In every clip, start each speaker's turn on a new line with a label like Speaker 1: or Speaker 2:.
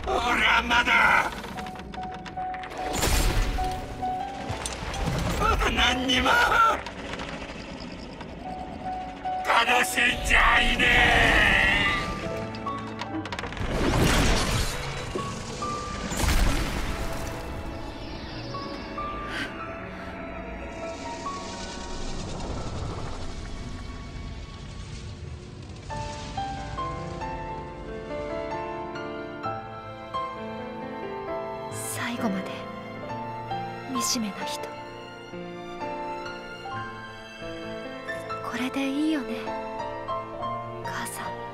Speaker 1: 俺はまだ何にも楽しんじゃいねえ。
Speaker 2: 最後まで惨めな人。これでいいよね、母さん。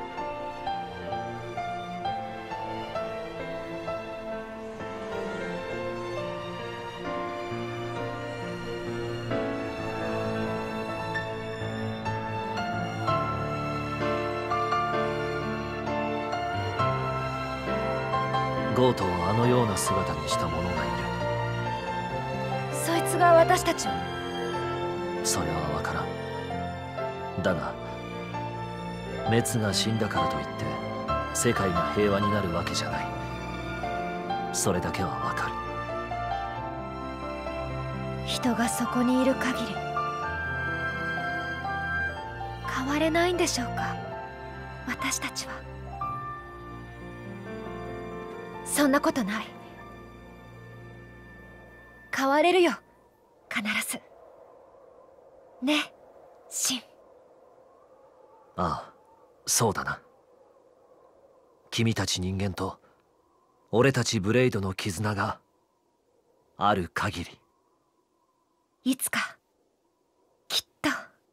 Speaker 3: ゴートをあのような姿にした者がい
Speaker 2: る。そいつが私たちを。
Speaker 3: それは分からん。だがメツが死んだからといって世界が平和になるわけじゃない。それだけは分かる。
Speaker 2: 人がそこにいる限り変われないんでしょうか、私たちは。そんなことない。変われるよ、必ず。ね、シン。
Speaker 3: ああ、そうだな。君たち人間と俺たちブレイドの絆がある限り、
Speaker 2: いつかきっと。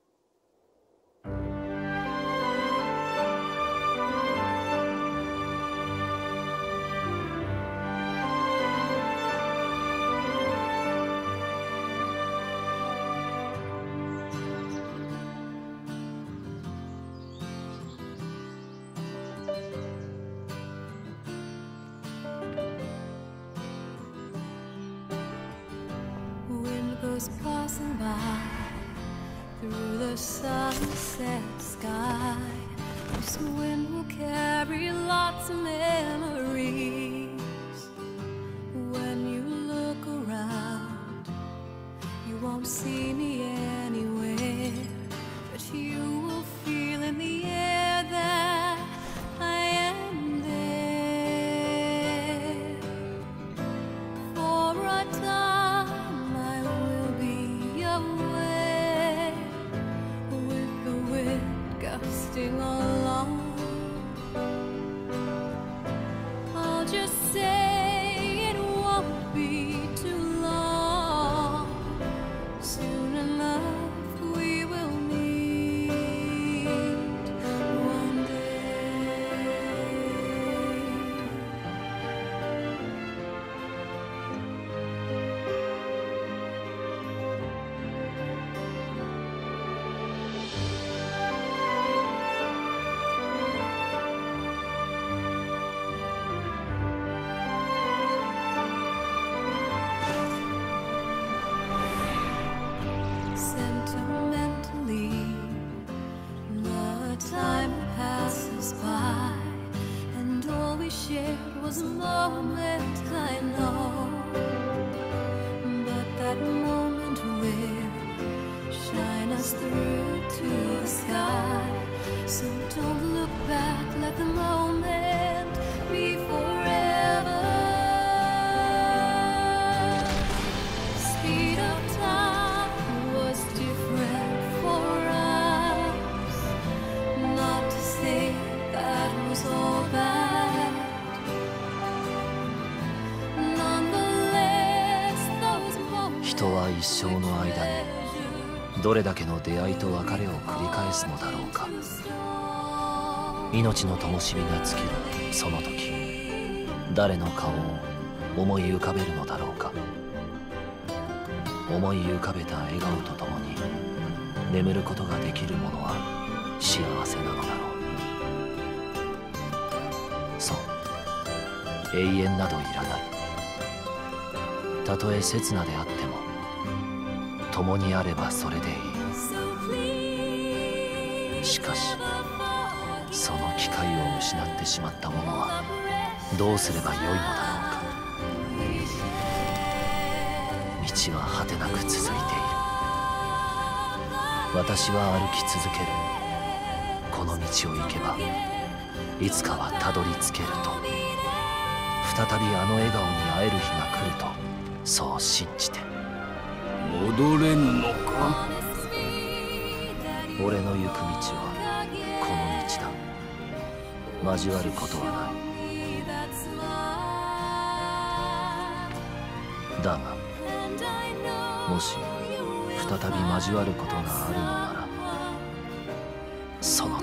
Speaker 4: Passing by through the sunset sky, this wind will carry lots of memories. When you look around, you won't see me anywhere, but you will feel in the air that I am there. For a time along, I'll just say it won't be too long. Soon enough we will meet one day. Was a moment I know, but that moment will shine us through to the sky. So don't look back, let the moment be forever. Speed of time was different for us, not to say that was all bad.
Speaker 3: 人は一生の間にどれだけの出会いと別れを繰り返すのだろうか。命の灯火が尽きるその時、誰の顔を思い浮かべるのだろうか。思い浮かべた笑顔とともに眠ることができる者は幸せなのだろう。そう、永遠などいらない。たとえ刹那であっても共にあればそれでいい。しかしその機会を失ってしまった者はどうすればよいのだろうか。道は果てなく続いている。私は歩き続ける。この道を行けばいつかはたどり着けると、再びあの笑顔に会える日が来ると、そう信じて。
Speaker 1: 戻れぬのか。
Speaker 3: 俺の行く道はこの道だ。交わることはない。だがもし再び交わることがあるのなら、その